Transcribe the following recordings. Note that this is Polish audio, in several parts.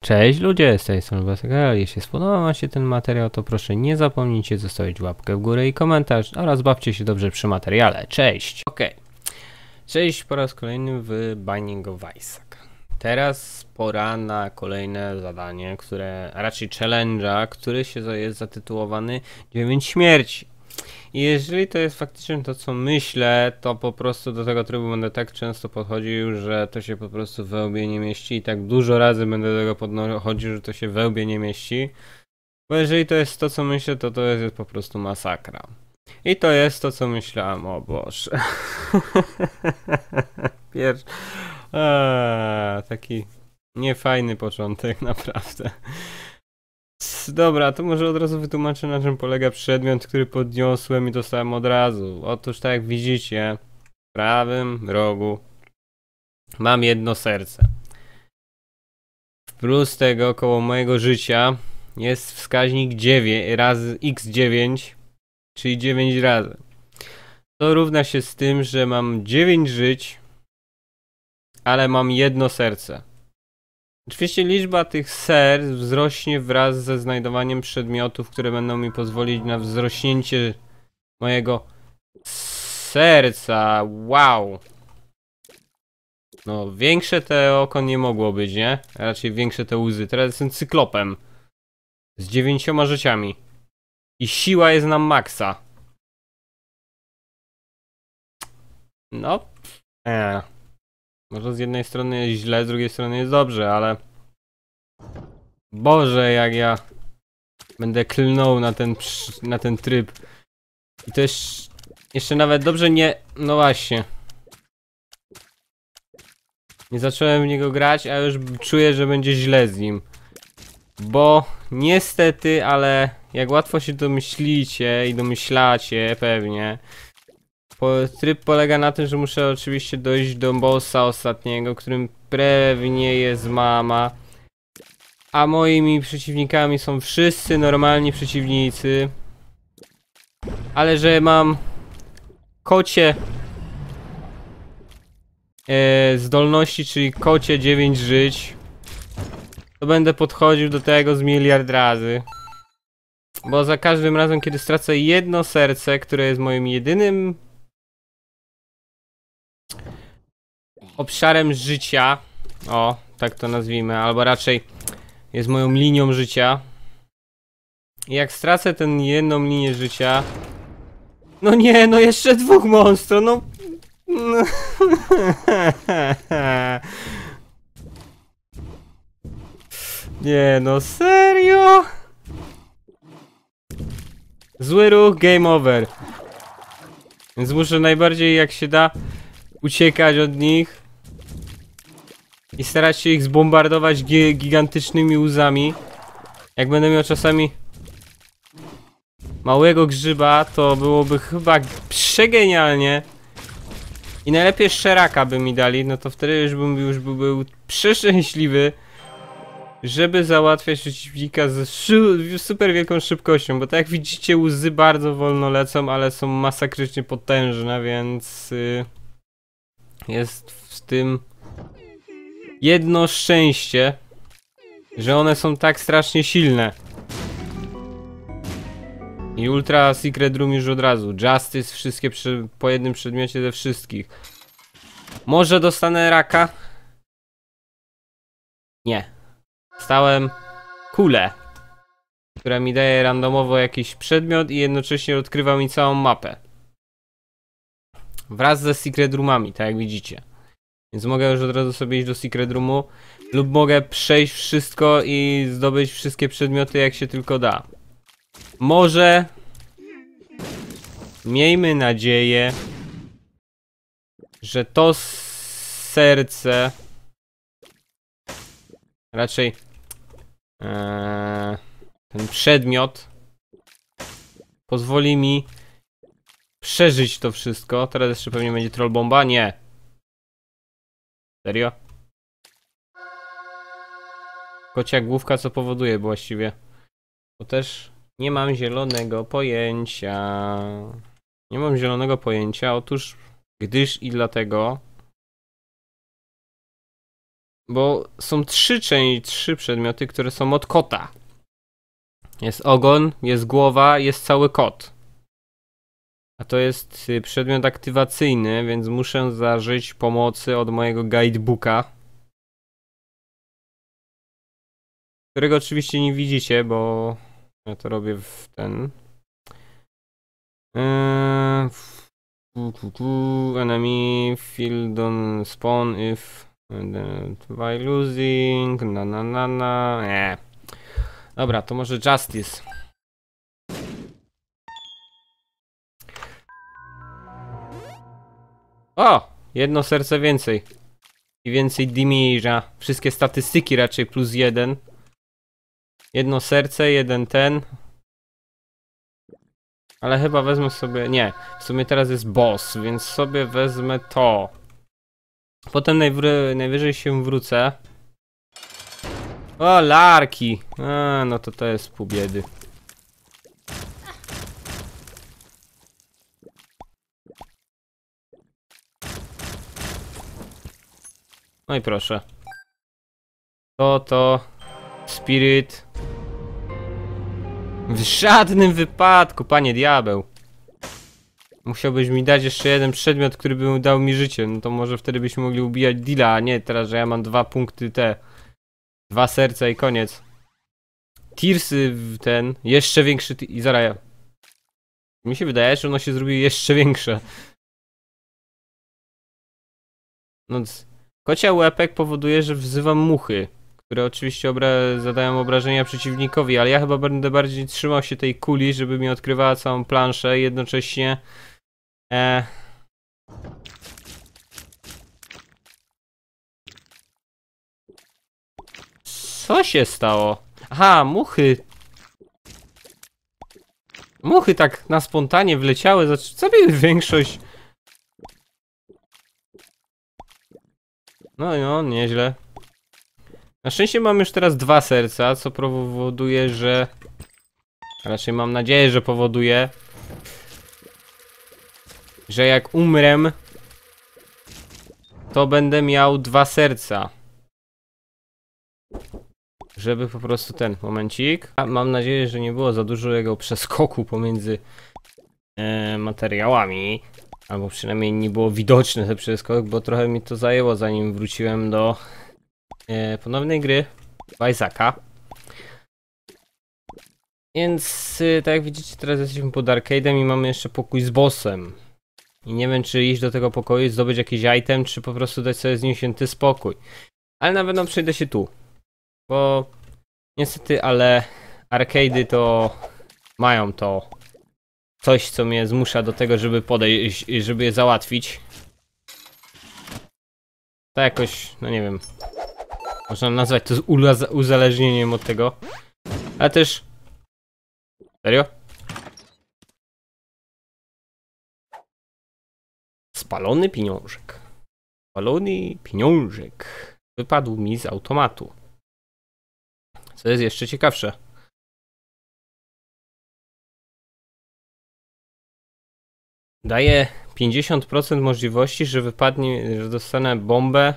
Cześć ludzie, z tej strony Basegal. Jeśli spodobał wam się ten materiał, to proszę nie zapomnijcie zostawić łapkę w górę i komentarz oraz bawcie się dobrze przy materiale. Cześć! Cześć po raz kolejny w Binding of Isaac. Teraz pora na kolejne zadanie, a raczej challenge'a, który jest zatytułowany 9 śmierci. I jeżeli to jest faktycznie to, co myślę, to po prostu do tego trybu będę tak często podchodził, że to się po prostu we łbie nie mieści i tak dużo razy będę do tego podchodził, że to się we łbie nie mieści. Bo jeżeli to jest to, co myślę, to to jest po prostu masakra. I to jest to, co myślałem, o Boże. Taki niefajny początek, naprawdę. Dobra, to może od razu wytłumaczę, na czym polega przedmiot, który podniosłem i dostałem od razu. Otóż tak jak widzicie, w prawym rogu mam jedno serce. Plus tego koło mojego życia jest wskaźnik 9 razy x9, czyli 9 razy. To równa się z tym, że mam 9 żyć, ale mam jedno serce. Oczywiście liczba tych serc wzrośnie wraz ze znajdowaniem przedmiotów, które będą mi pozwolić na wzrośnięcie mojego serca. Wow! No, większe te oko nie mogło być, nie? A raczej większe te łzy. Teraz jestem cyklopem. Z 9 życiami. I siła jest na maksa. No. Może z jednej strony jest źle, z drugiej strony jest dobrze, ale... Boże, jak ja będę klnął na ten tryb. I to jeszcze nawet dobrze nie... No właśnie. Nie zacząłem w niego grać, a już czuję, że będzie źle z nim. Bo niestety, ale jak łatwo się domyślicie i domyślacie pewnie, tryb polega na tym, że muszę oczywiście dojść do bossa ostatniego, którym pewnie jest mama. A moimi przeciwnikami są wszyscy normalni przeciwnicy. Ale że mam kocie zdolności, czyli kocie 9 żyć, to będę podchodził do tego z miliard razy. Bo za każdym razem, kiedy stracę jedno serce, które jest moim jedynym obszarem życia, o, tak to nazwijmy, albo raczej jest moją linią życia. I jak stracę tę jedną linię życia... No nie, no jeszcze dwóch monstro, no... Nie, no serio? Zły ruch, game over. Więc muszę najbardziej jak się da uciekać od nich i starać się ich zbombardować gigantycznymi łzami. Jak będę miał czasami małego grzyba, to byłoby chyba przegenialnie. I najlepiej szeraka by mi dali, no to wtedy już był przeszczęśliwy, żeby załatwiać przeciwnika z super wielką szybkością. Bo tak jak widzicie, łzy bardzo wolno lecą, ale są masakrycznie potężne, więc jest w tym jedno szczęście, że one są tak strasznie silne. I Ultra Secret Room już od razu. Justice, wszystkie po jednym przedmiocie ze wszystkich. Może dostanę raka? Nie. Dostałem kulę, która mi daje randomowo jakiś przedmiot i jednocześnie odkrywa mi całą mapę. Wraz ze Secret Roomami, tak jak widzicie. Więc mogę już od razu sobie iść do Secret Roomu. Lub mogę przejść wszystko i zdobyć wszystkie przedmioty jak się tylko da. Może... Miejmy nadzieję, że to serce... Raczej... ten przedmiot pozwoli mi przeżyć to wszystko. Teraz jeszcze pewnie będzie troll bomba. Nie. Serio? Kocia główka co powoduje właściwie? Bo też nie mam zielonego pojęcia. Nie mam zielonego pojęcia. Otóż gdyż i dlatego Bo są trzy przedmioty, które są od kota. Jest ogon, jest głowa, jest cały kot. A to jest przedmiot aktywacyjny, więc muszę zażyć pomocy od mojego guidebooka. Którego oczywiście nie widzicie, bo ja to robię w ten... Enemy field on spawn if by losing Nie. Dobra, to może Justice. O! Jedno serce więcej. I więcej damage'a. Wszystkie statystyki raczej +1. Jedno serce, jeden ten. Ale chyba wezmę sobie... Nie, w sumie teraz jest boss, więc sobie wezmę to. Potem najwyżej się wrócę. O, larki! A, no to jest pół biedy. No i proszę. To... Spirit. W żadnym wypadku, panie diabeł. Musiałbyś mi dać jeszcze jeden przedmiot, który by dał mi życie. No to może wtedy byśmy mogli ubijać deala, a nie teraz, że ja mam 2 punkty te. 2 serca i koniec. Tearsy w ten, jeszcze większy i zaraz. Mi się wydaje, że ono się zrobi jeszcze większe. No, kocia łepek powoduje, że wzywam muchy, które oczywiście zadają obrażenia przeciwnikowi, ale ja chyba będę bardziej trzymał się tej kuli, żeby mi odkrywała całą planszę i jednocześnie... Co się stało? Aha, muchy! Muchy tak na spontanie wleciały, zabiły większość. No, nieźle. Na szczęście mam już teraz 2 serca, co powoduje, że... Raczej mam nadzieję, że powoduje, że jak umrę, to będę miał 2 serca. Żeby po prostu ten momencik. Mam nadzieję, że nie było za dużego przeskoku pomiędzy materiałami. Albo przynajmniej nie było widoczny ten przeskok, bo trochę mi to zajęło, zanim wróciłem do ponownej gry w Isaaca. Więc tak jak widzicie, teraz jesteśmy pod arcade'em i mamy jeszcze pokój z bossem. I nie wiem, czy iść do tego pokoju i zdobyć jakiś item, czy po prostu dać sobie z nim święty spokój. Ale na pewno przejdę się tu. Bo niestety, ale arcade'y to mają to coś, co mnie zmusza do tego, żeby podejść, żeby je załatwić. To jakoś, no nie wiem, można nazwać to uzależnieniem od tego. Ale też... Serio? Spalony pieniążek. Spalony pieniążek wypadł mi z automatu. Co jest jeszcze ciekawsze. Daje 50% możliwości, że wypadnie, że dostanę bombę.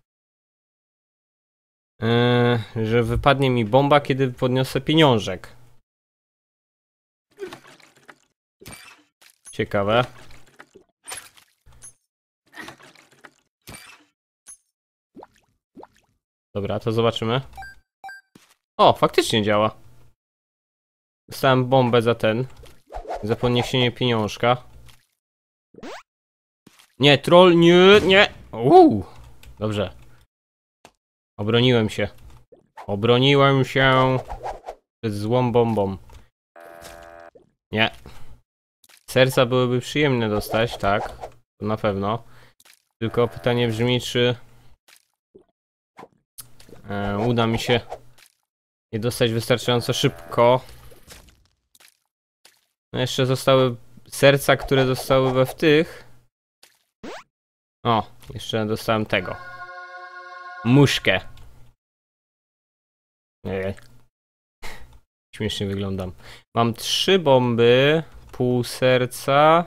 Że wypadnie mi bomba, kiedy podniosę pieniążek. Ciekawe. Dobra, to zobaczymy. O, faktycznie działa. Dostałem bombę za ten. Za podniesienie pieniążka. Nie, troll, nie. Dobrze. Obroniłem się. Obroniłem się przed złą bombą. Nie. Serca byłyby przyjemne dostać, tak. To na pewno. Tylko pytanie brzmi, czy uda mi się je dostać wystarczająco szybko. No jeszcze zostały serca, które zostały we tych. O, jeszcze dostałem tego. Muszkę. Nie. Śmiesznie wyglądam. Mam 3 bomby. Pół serca.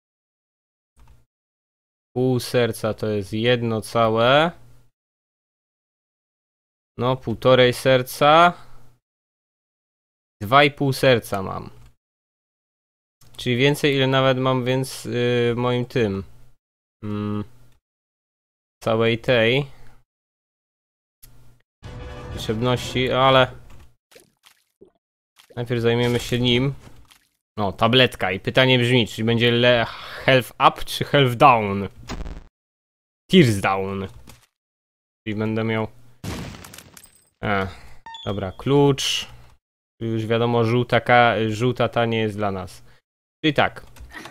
Pół serca to jest jedno całe. No, 1,5 serca. 2,5 serca mam. Czyli więcej, ile nawet mam, więc moim tym. Całej tej liczebności, ale najpierw zajmiemy się nim. No, tabletka i pytanie brzmi, czy będzie health up czy health down? Tears down. Czyli będę miał... dobra, klucz. Już wiadomo, żółta ta nie jest dla nas. Czyli tak.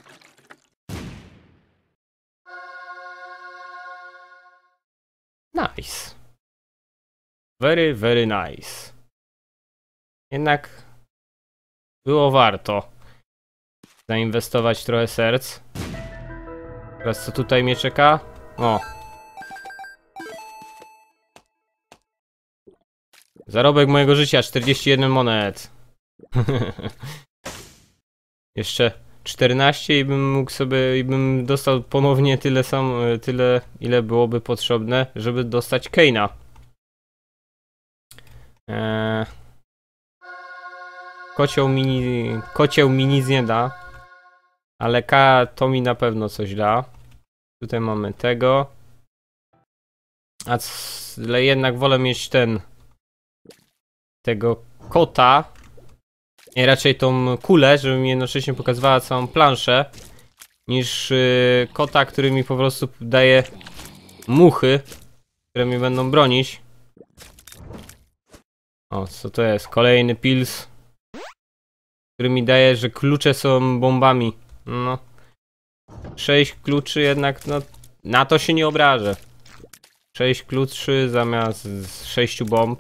Nice. Very, very nice. Jednak było warto zainwestować trochę serc. Teraz co tutaj mnie czeka? O. Zarobek mojego życia, 41 monet. Jeszcze 14 i bym mógł sobie, i bym dostał ponownie tyle, ile byłoby potrzebne, żeby dostać Kane'a. Kocieł mi nic nie da, ale K to mi na pewno coś da. Tutaj mamy tego. Ale jednak wolę mieć tego kota. Nie, raczej tą kulę, żeby mi jednocześnie pokazywała całą planszę, niż kota, który mi po prostu daje muchy, które mi będą bronić. O, co to jest? Kolejny pils, który mi daje, że klucze są bombami. No. 6 kluczy jednak, no, na to się nie obrażę. 6 kluczy zamiast 6 bomb.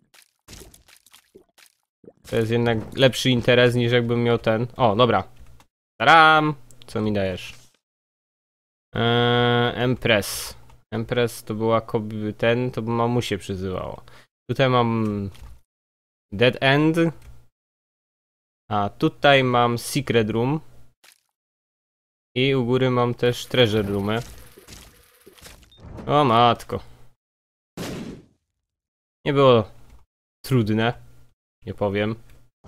To jest jednak lepszy interes niż jakbym miał ten. O, dobra. Taram! Co mi dajesz? Empress. Empress to była to by mamusię przyzywało. Tutaj mam Dead End. A tutaj mam Secret Room. I u góry mam też Treasure Roomy. O matko. Nie było trudne. Nie powiem.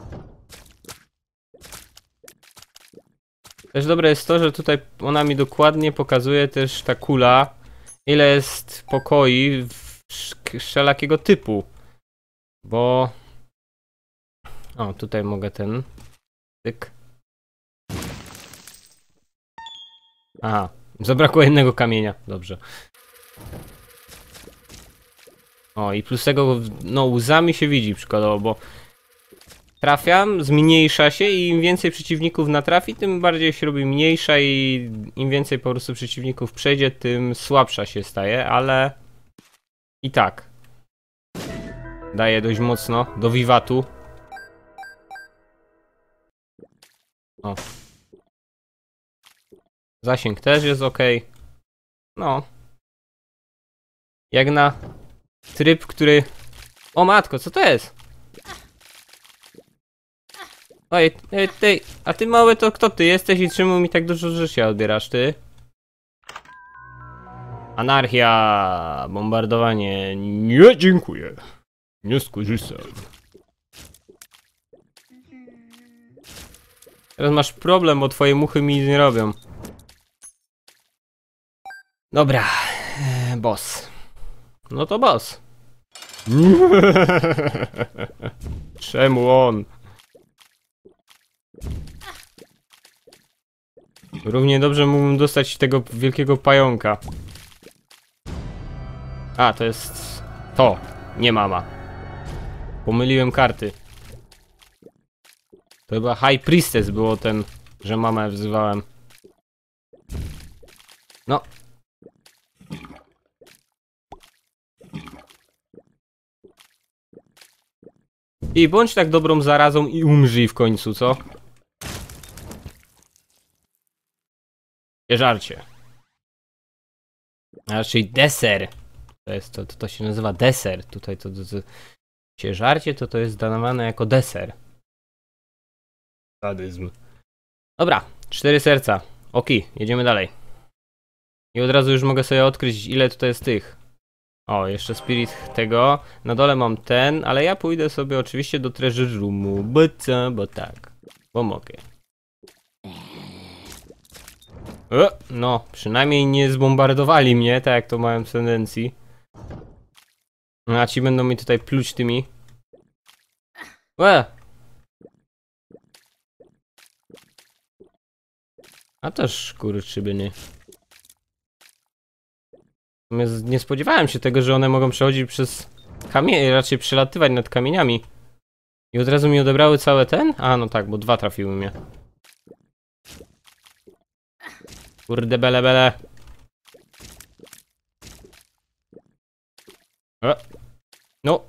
Też dobre jest to, że tutaj ona mi dokładnie pokazuje też ta kula, ile jest pokoi wszelakiego typu. Bo... O, tutaj mogę ten... Tyk. Aha, zabrakło jednego kamienia. Dobrze. O, i plus tego, no, łzami się widzi przykładowo, bo trafiam, zmniejsza się i im więcej przeciwników natrafi, tym bardziej się robi mniejsza i im więcej po prostu przeciwników przejdzie, tym słabsza się staje, ale i tak daje dość mocno do wiwatu. O. Zasięg też jest ok. No. Jak na tryb, który... O matko, co to jest? Oj, ty, a ty mały to kto ty jesteś i czemu mi tak dużo życia odbierasz, ty? Anarchia, bombardowanie, nie dziękuję, nie skorzystam. Teraz masz problem, bo twoje muchy mi nic nie robią. Dobra, boss. No to boss. Czemu on? Równie dobrze mógłbym dostać tego wielkiego pająka. A, to jest... To, nie mama. Pomyliłem karty. To chyba High Priestess było ten, że mamę wzywałem. No. I bądź tak dobrą zarazą i umrzyj w końcu, co? Żarcie. A raczej deser. To się nazywa deser. Tutaj to żarcie to jest danowane jako deser. Sadyzm. Dobra, 4 serca. Ok, jedziemy dalej. I od razu już mogę sobie odkryć, ile tutaj jest tych O, jeszcze spirit tego. Na dole mam ten, ale ja pójdę sobie oczywiście do treasure roomu. Bo co? Bo tak. Bo mogę. No, przynajmniej nie zbombardowali mnie, tak jak to miałem w tendencji. No, a ci będą mi tutaj pluć tymi. A też kurczybyny. Nie spodziewałem się tego, że one mogą przechodzić przez kamienie, raczej przelatywać nad kamieniami. I od razu mi odebrały całe ten? A, no tak, bo 2 trafiły mnie. Kurde bele bele. No.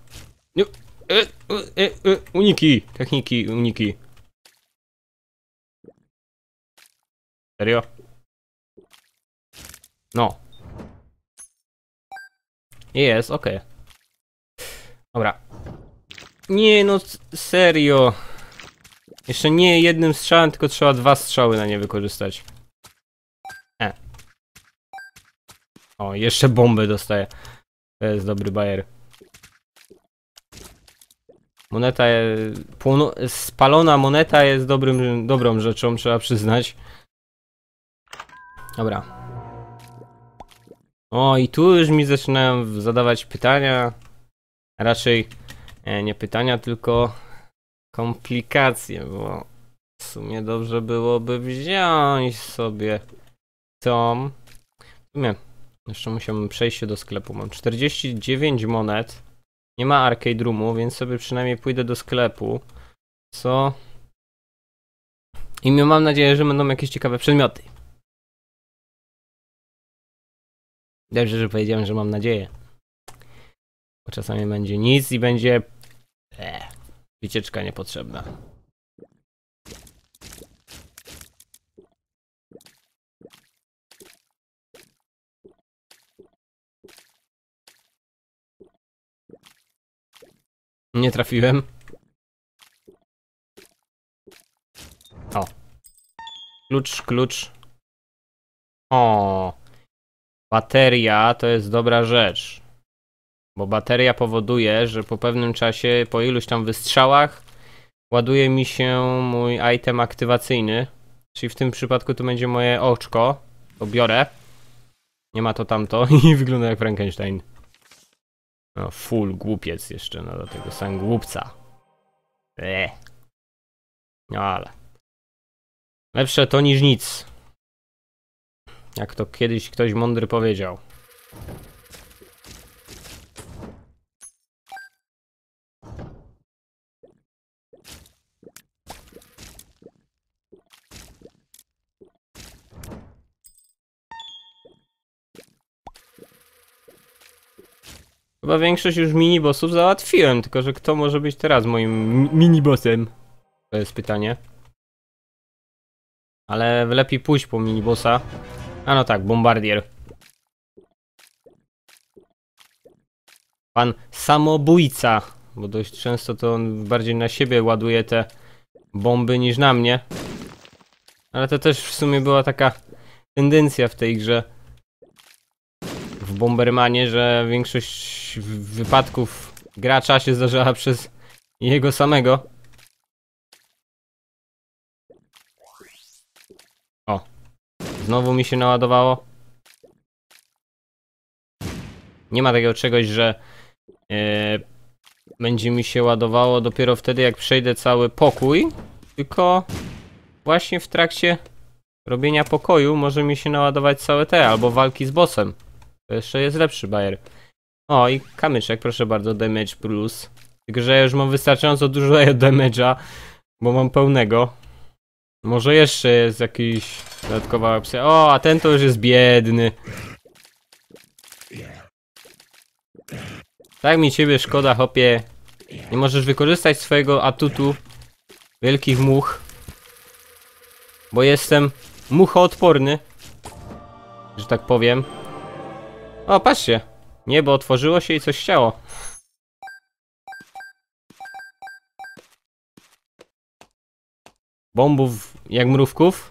Uniki. Techniki, uniki. Serio? No. Jest, okej. Dobra. Nie no, serio. Jeszcze nie jednym strzałem, tylko trzeba 2 strzały na nie wykorzystać. O, jeszcze bombę dostaję. To jest dobry bajer. Moneta, spalona moneta jest dobrą rzeczą, trzeba przyznać. Dobra. O, i tu już mi zaczynają zadawać pytania. A raczej nie pytania, tylko komplikacje, bo w sumie dobrze byłoby wziąć sobie tą. W sumie jeszcze musiałbym przejść się do sklepu. Mam 49 monet. Nie ma arcade roomu, więc sobie przynajmniej pójdę do sklepu. Co? I mam nadzieję, że będą jakieś ciekawe przedmioty. Dobrze, że powiedziałem, że mam nadzieję. Bo czasami będzie nic i będzie... wycieczka niepotrzebna. Nie trafiłem. O. Klucz. O. Bateria to jest dobra rzecz. Bo bateria powoduje, że po pewnym czasie, po iluś tam wystrzałach, ładuje mi się mój item aktywacyjny. Czyli w tym przypadku to będzie moje oczko. To biorę. Nie ma to tamto i wygląda jak Frankenstein. No, full głupiec jeszcze, no do tego sam głupca. No ale. Lepsze to niż nic. Jak to kiedyś ktoś mądry powiedział. Chyba większość już minibossów załatwiłem, tylko że kto może być teraz moim minibossem? To jest pytanie. Ale lepiej pójść po minibossa. A no tak, bombardier. Pan samobójca. Bo dość często to on bardziej na siebie ładuje te bomby niż na mnie. Ale to też w sumie była taka tendencja w tej grze. W Bombermanie, że większość wypadków gracza się zdarzała przez jego samego. O. Znowu mi się naładowało. Nie ma takiego czegoś, że będzie mi się ładowało dopiero wtedy, jak przejdę cały pokój. Tylko właśnie w trakcie robienia pokoju może mi się naładować całe te, albo walki z bossem. To jeszcze jest lepszy bajer. O, i kamyczek, proszę bardzo, damage plus. Tylko że ja już mam wystarczająco dużo damage'a, bo mam pełnego. Może jeszcze jest jakiś dodatkowa opcja. O, a ten to już jest biedny. Tak mi ciebie szkoda, hopie. Nie możesz wykorzystać swojego atutu wielkich much. Bo jestem muchoodporny. Że tak powiem. O, patrzcie. Niebo otworzyło się i coś chciało. Bombów jak mrówków.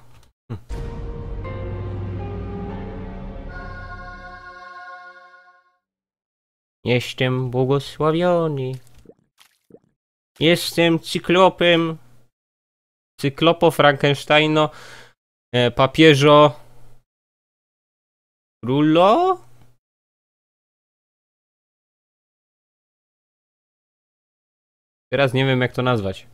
Jestem błogosławiony. Jestem cyklopem. Cyklopo, Frankensteino, papieżo... Rullo? Teraz nie wiem jak to nazwać.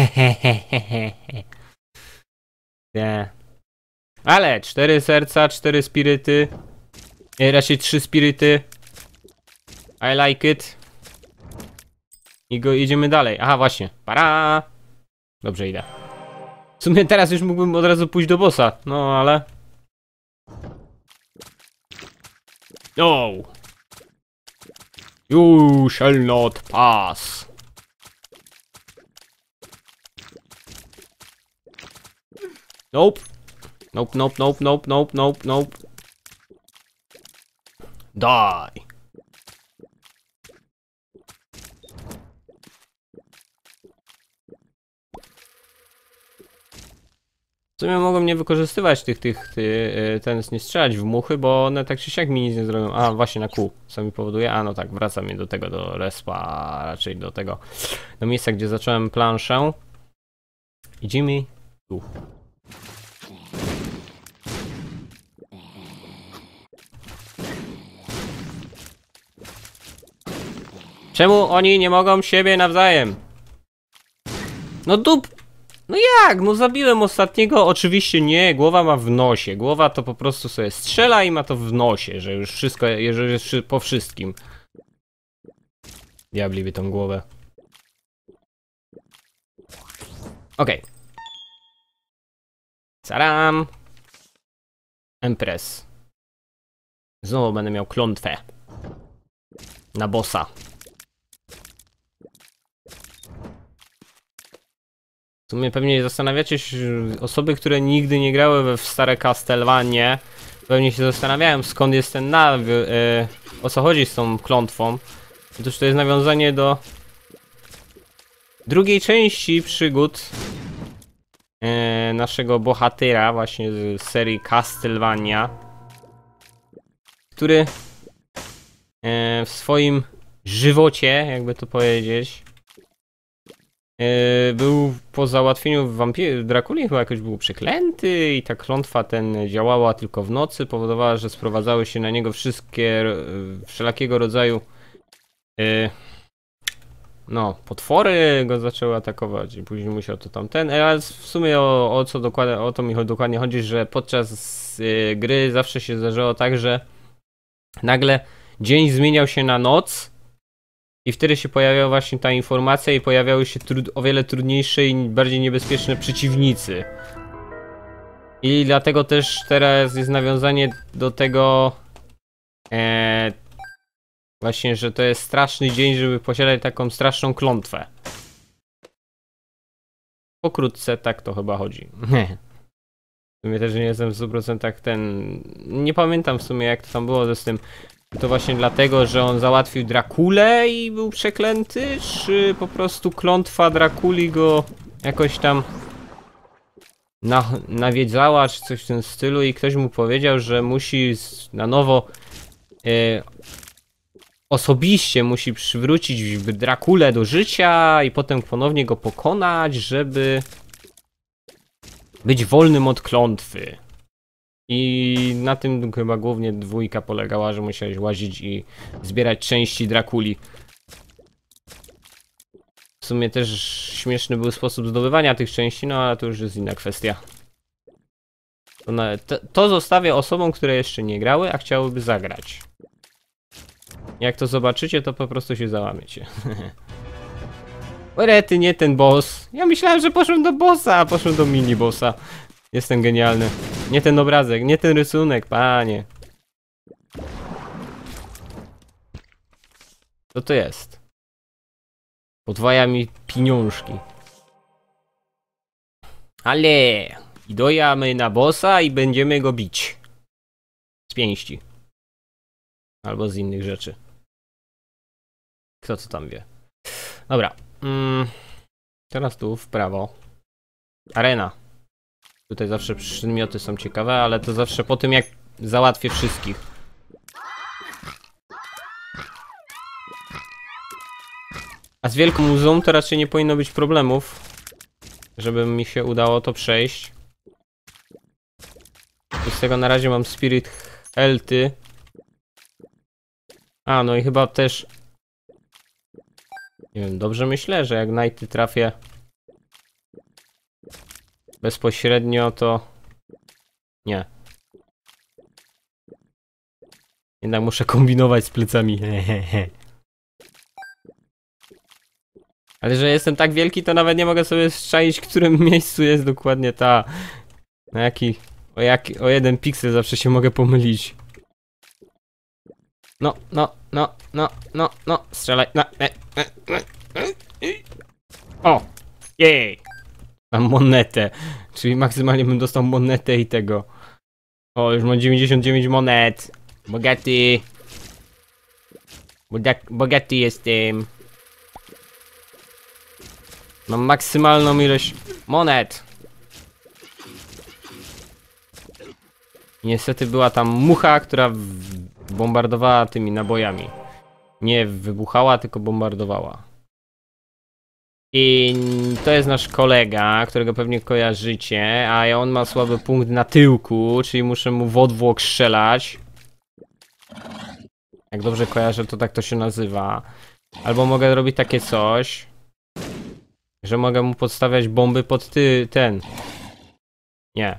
Nie. Ale 4 serca, 4 spiryty. Raczej 3 spiryty. I like it. I idziemy dalej. Aha, właśnie. Para! Dobrze, idę. W sumie teraz już mógłbym od razu pójść do bossa. No, ale... No! You shall not pass. Nope. Nope, nope, nope, nope, nope, nope, nope. Die. W sumie mogą nie wykorzystywać nie strzelać w muchy, bo one tak czy siak mi nic nie zrobią. A, właśnie na kół, co mi powoduje? A, no tak, wracam mnie do tego, do respa, raczej do tego, do miejsca, gdzie zacząłem planszę. Idziemy tu. Czemu oni nie mogą siebie nawzajem? No No jak? No zabiłem ostatniego, oczywiście nie, głowa ma w nosie. Głowa to po prostu sobie strzela i ma to w nosie, że już wszystko, jeżeli jest po wszystkim. Diabli by tą głowę. Okej. Caram. Empress. Znowu będę miał klątwę. Na bossa. W sumie pewnie zastanawiacie się, osoby, które nigdy nie grały w stare Castlevanie, pewnie się zastanawiałem, skąd jest ten o co chodzi z tą klątwą. Otóż to jest nawiązanie do drugiej części przygód naszego bohatera właśnie z serii Castlevania, który w swoim żywocie, jakby to powiedzieć, był po załatwieniu Drakuli chyba jakoś był przeklęty i ta klątwa działała tylko w nocy, powodowała, że sprowadzały się na niego wszelakiego rodzaju no, potwory go zaczęły atakować i później musiał to ale w sumie o to mi dokładnie chodzi, że podczas gry zawsze się zdarzało tak, że nagle dzień zmieniał się na noc. I wtedy się pojawiała właśnie ta informacja i pojawiały się o wiele trudniejsze i bardziej niebezpieczne przeciwnicy. I dlatego też teraz jest nawiązanie do tego właśnie, że to jest straszny dzień, żeby posiadać taką straszną klątwę. Pokrótce tak to chyba chodzi. W sumie też nie jestem w 100% nie pamiętam w sumie jak to tam było z tym. To właśnie dlatego, że on załatwił Drakulę i był przeklęty, czy po prostu klątwa Drakuli go jakoś tam nawiedzała, czy coś w tym stylu i ktoś mu powiedział, że musi na nowo osobiście musi przywrócić Drakulę do życia i potem ponownie go pokonać, żeby być wolnym od klątwy. I na tym chyba głównie dwójka polegała, że musiałeś łazić i zbierać części Drakuli. W sumie też śmieszny był sposób zdobywania tych części, no ale to już jest inna kwestia. To zostawię osobom, które jeszcze nie grały, a chciałyby zagrać. Jak to zobaczycie, to po prostu się załamiecie. Orety, nie ten boss. Ja myślałem, że poszłem do bossa, a poszłem do mini bossa. Jestem genialny. Nie ten obrazek, nie ten rysunek, panie. Co to jest? Podwaja mi pieniążki. Ale dojamy na bossa i będziemy go bić. Z pięści. Albo z innych rzeczy. Kto co tam wie. Dobra. Teraz tu w prawo. Arena. Tutaj zawsze przedmioty są ciekawe, ale to zawsze po tym jak załatwię wszystkich. A z wielką muzą to raczej nie powinno być problemów, żeby mi się udało to przejść. I z tego na razie mam Spirit Healthy. A, no i chyba też... Nie wiem, dobrze myślę, że jak Nighty trafię bezpośrednio, to... Nie. Jednak muszę kombinować z plecami. Ale że jestem tak wielki, to nawet nie mogę sobie strzaić, w którym miejscu jest dokładnie ta... Na jaki... O jeden piksel zawsze się mogę pomylić. No, strzelaj. O! Jej! Mam monetę. Czyli maksymalnie bym dostał monetę i tego. O, już mam 99 monet. Bogaty. Bogaty jestem. Mam maksymalną ilość monet. Niestety była tam mucha, która bombardowała tymi nabojami. Nie wybuchała, tylko bombardowała. I to jest nasz kolega, którego pewnie kojarzycie, a on ma słaby punkt na tyłku, czyli muszę mu w odwłok strzelać. Jak dobrze kojarzę, to tak to się nazywa. Albo mogę robić takie coś, że mogę mu podstawiać bomby pod ten. Nie.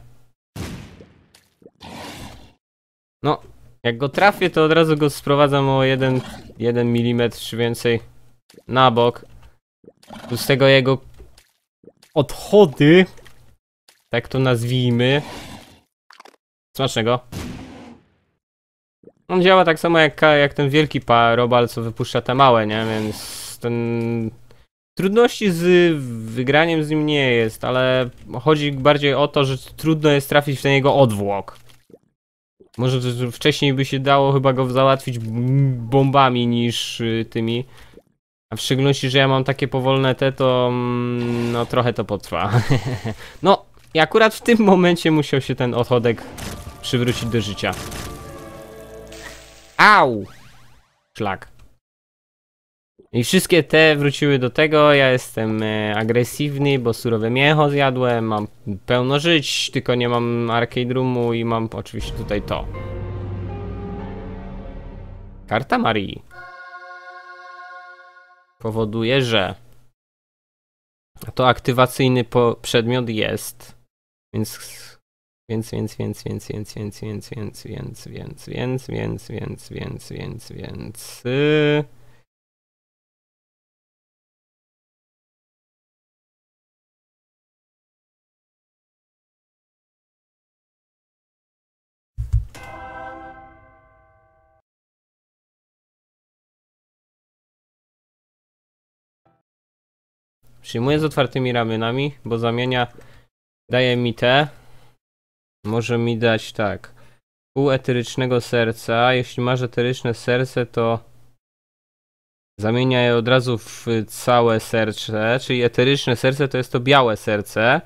No, jak go trafię, to od razu go sprowadzam o 1 mm czy więcej na bok. Z tego jego odchody, tak to nazwijmy. Smacznego. On działa tak samo jak ten wielki robal, co wypuszcza te małe, nie? Więc ten... Trudności z wygraniem z nim nie jest, ale chodzi bardziej o to, że trudno jest trafić w ten jego odwłok. Może wcześniej by się dało chyba go załatwić bombami niż tymi. A w szczególności, że ja mam takie powolne to no trochę to potrwa. No i akurat w tym momencie musiał się ten odchodek przywrócić do życia. Au! Szlak. I wszystkie te wróciły do tego, ja jestem agresywny, bo surowe mięcho zjadłem, mam pełno żyć, tylko nie mam arcade roomu i mam oczywiście tutaj to. Karta Marii. Powoduje, że to aktywacyjny przedmiot jest, więc przyjmuję z otwartymi ramionami, bo zamienia, daje mi te, może mi dać tak, pół eterycznego serca, jeśli masz eteryczne serce, to zamienia je od razu w całe serce, czyli eteryczne serce to jest to białe serce.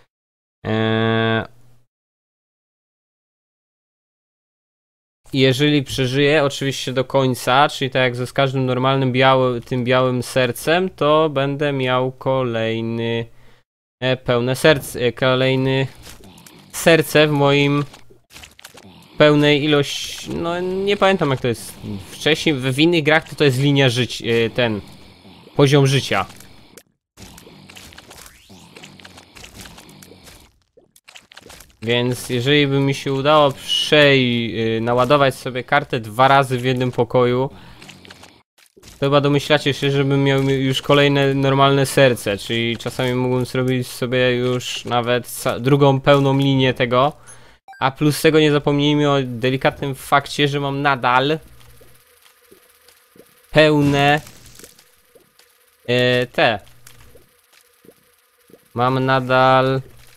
Jeżeli przeżyje oczywiście do końca, czyli tak jak z każdym normalnym tym białym sercem, to będę miał kolejny pełne serce, kolejny serce w moim pełnej ilości, no nie pamiętam jak to jest wcześniej, w innych grach to jest linia życia, ten poziom życia. Więc jeżeli by mi się udało naładować sobie kartę 2 razy w jednym pokoju, to chyba domyślacie się, żebym miał już kolejne normalne serce, czyli czasami mógłbym zrobić sobie już nawet drugą pełną linię tego. A plus tego nie zapomnijmy o delikatnym fakcie, że mam nadal pełne mam nadal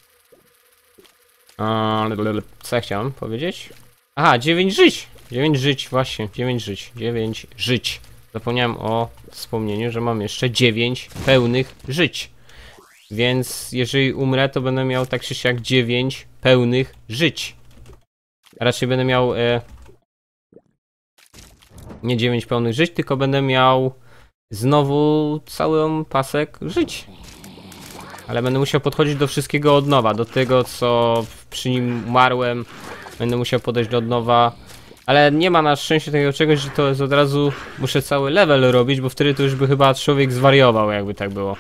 co ja chciałem powiedzieć? Aha, 9 żyć! 9 żyć, właśnie, 9 żyć, 9 żyć. Zapomniałem o wspomnieniu, że mam jeszcze 9 pełnych żyć. Więc jeżeli umrę, to będę miał tak czy siak 9 pełnych żyć. Raczej będę miał nie 9 pełnych żyć, tylko będę miał znowu cały pasek żyć. Ale będę musiał podchodzić do wszystkiego od nowa. Do tego, co przy nim umarłem. Będę musiał podejść od nowa. Ale nie ma na szczęście takiego czegoś, że to jest od razu... Muszę cały level robić, bo wtedy to już by chyba człowiek zwariował, jakby tak było.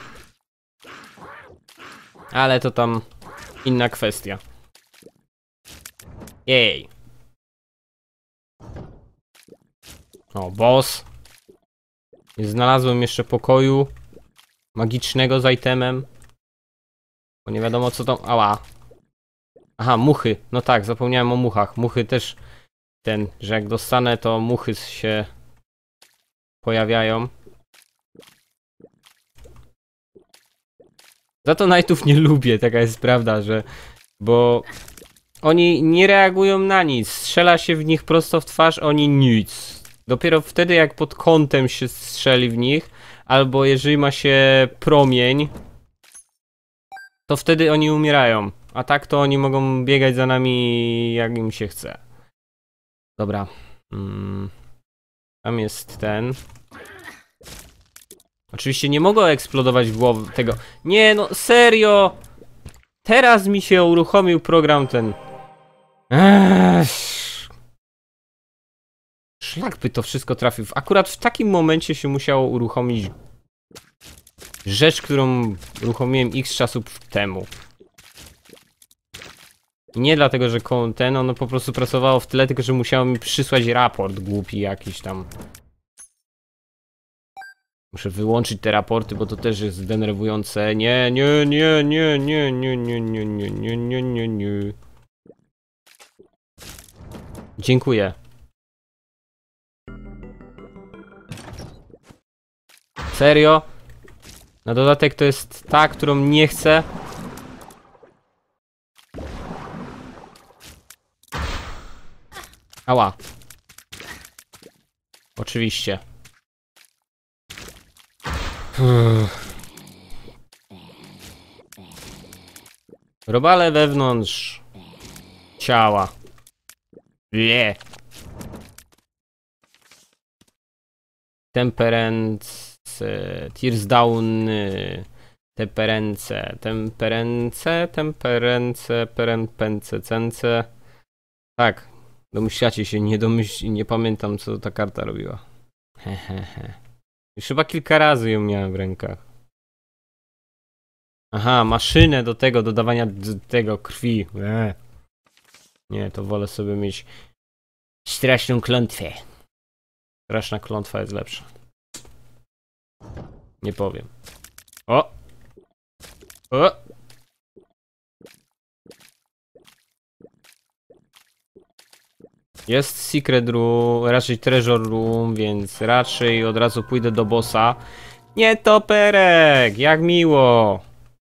Ale to tam inna kwestia. Jej. O, boss. Nie znalazłem jeszcze pokoju magicznego z itemem. Bo nie wiadomo co to... Ała. Aha, muchy. No tak, zapomniałem o muchach. Muchy też... że jak dostanę, to muchy się pojawiają. Za to Knightów nie lubię, taka jest prawda, że... Bo... Oni nie reagują na nic. Strzela się w nich prosto w twarz, oni nic. Dopiero wtedy, jak pod kątem się strzeli w nich, albo jeżeli ma się promień, to wtedy oni umierają. A tak to oni mogą biegać za nami, jak im się chce. Dobra. Tam jest ten. Oczywiście nie mogę eksplodować w głowę tego. Nie no, serio! Teraz mi się uruchomił program ten. Szlak by to wszystko trafił. Akurat w takim momencie się musiało uruchomić rzecz, którą uruchomiłem x czasu temu. Nie dlatego, że ono po prostu pracowało w tle, tylko że musiało mi przysłać raport głupi jakiś tam. Muszę wyłączyć te raporty, bo to też jest denerwujące. Nie. Dziękuję. Serio? Na dodatek to jest ta, którą nie chcę. Ała. Oczywiście. Robale wewnątrz ciała. Nie. Temperance, tears down, temperance, cence. Tak, domyślacie się, nie pamiętam co ta karta robiła. Hehehe. Już chyba kilka razy ją miałem w rękach. Aha, maszynę do tego, dodawania tego krwi. Nie, to wolę sobie mieć straszną klątwę. Straszna klątwa jest lepsza. Nie powiem. O! Jest secret room, raczej treasure room, więc raczej od razu pójdę do bossa. Nie toperek! Jak miło!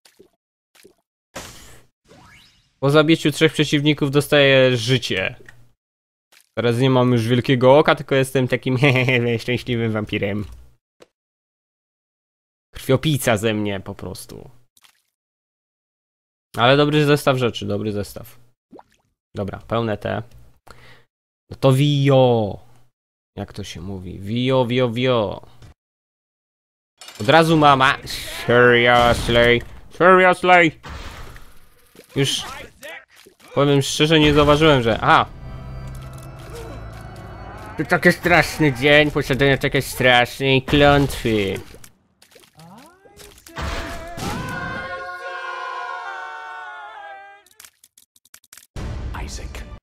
Po zabiciu 3 przeciwników dostaję życie. Teraz nie mam już wielkiego oka, tylko jestem takim szczęśliwym wampirem. Krwiopijca ze mnie po prostu. Ale dobry zestaw rzeczy, dobry zestaw. Dobra, pełne te. No to wio. Jak to się mówi? Wio. Od razu mama. Seriously. Już powiem szczerze, nie zauważyłem, że... Aha. To taki straszny dzień, posiadania takiej strasznej klątwy. Isaac.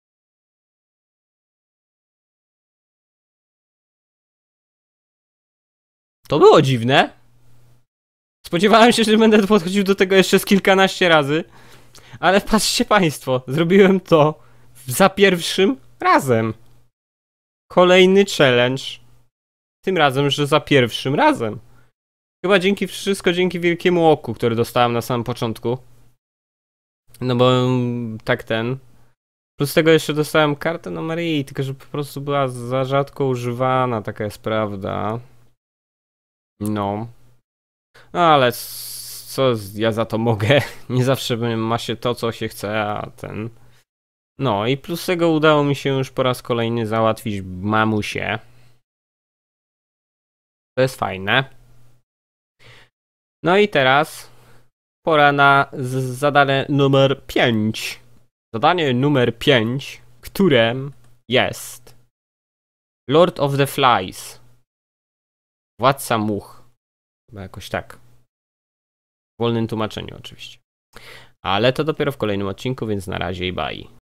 To było dziwne. Spodziewałem się, że będę podchodził do tego jeszcze z kilkanaście razy. Ale patrzcie państwo, zrobiłem to za pierwszym razem. Kolejny challenge. Tym razem, że za pierwszym razem. Chyba wszystko dzięki wielkiemu oku, które dostałem na samym początku. No bo tak ten. Plus tego jeszcze dostałem kartę na Marii, tylko że po prostu była za rzadko używana, taka jest prawda. No. No ale co ja za to mogę? Nie zawsze ma się to, co się chce, a ten... No i plus tego udało mi się już po raz kolejny załatwić mamusię. To jest fajne. No i teraz pora na zadanie numer 5. Zadanie numer 5, którym jest Lord of the Flies. Władca much. Chyba jakoś tak. W wolnym tłumaczeniu oczywiście. Ale to dopiero w kolejnym odcinku, więc na razie i bye.